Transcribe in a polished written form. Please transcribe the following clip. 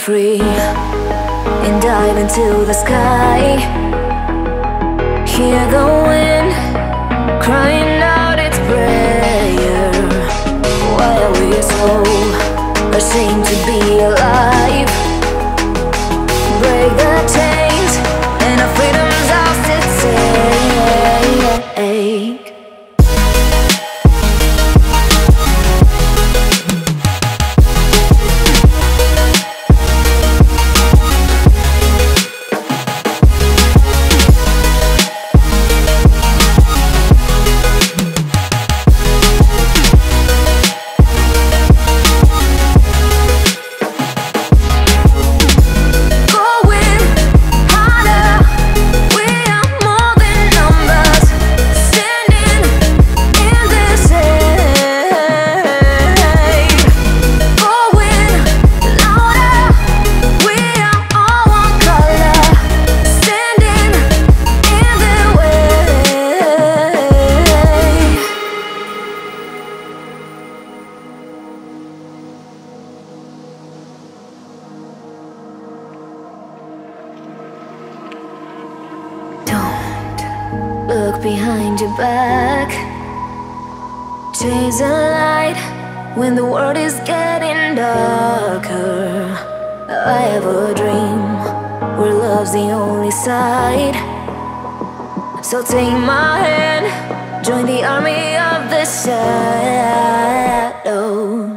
free and dive into the sky. Hear the wind crying out its prayer. Why are we so ashamed to be alive? Break the chains and our freedom's ours to take. Look behind your back. Chase a light when the world is getting darker. I have a dream where love's the only side. So take my hand, join the army of the shadows.